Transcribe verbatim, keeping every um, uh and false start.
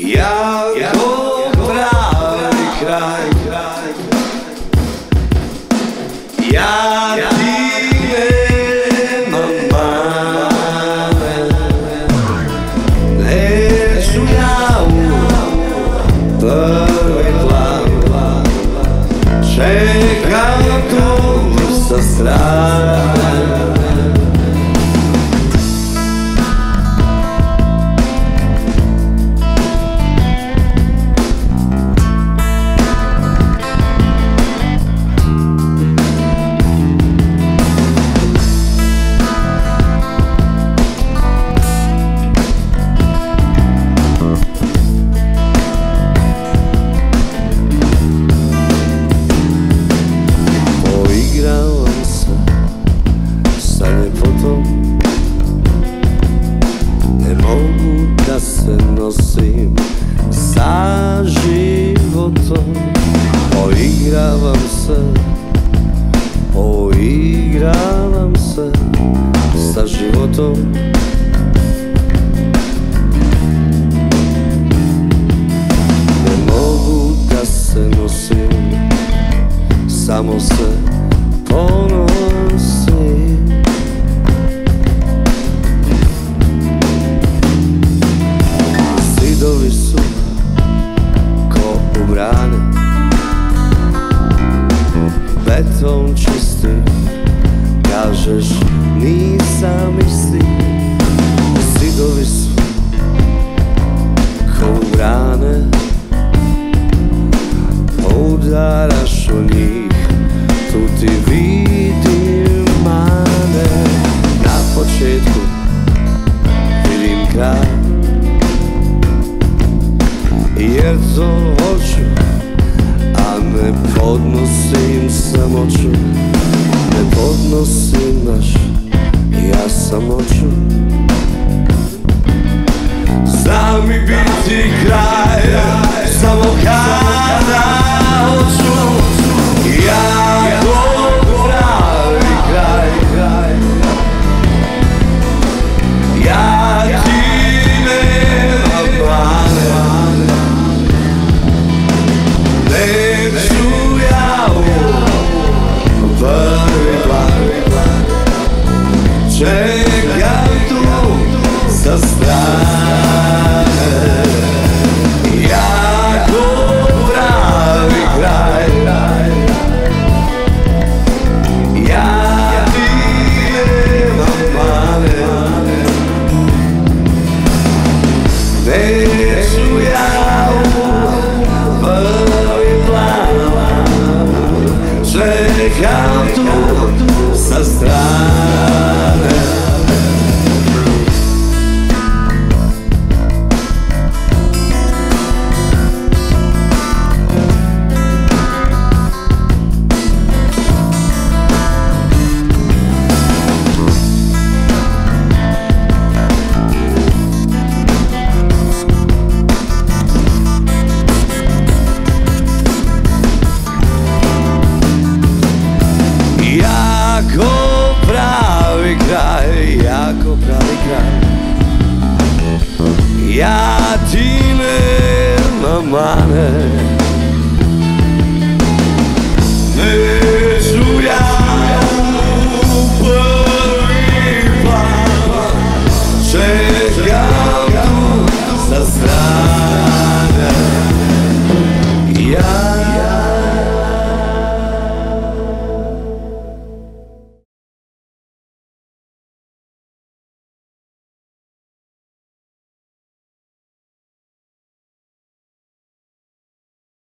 jako pravi kraj. Ja ti nemam mane, neću ja u prvi plan, čekam tu sa strane. Ne mogu da se nosim sa životom. Poigravam se, poigravam se sa životom. Ne mogu da se nosim, samo se ponosim. Zidovi su ko u brane, beton čisti, kažeš nisam isti. Zidovi su ko u brane, udaraš u njih, tu ti vidim mane. Na početku vidim kraj, jer to hoću, a ne podnosim samoću. Ne podnosim baš ja samoću. Zna mi biti kraj, samo kada hoću.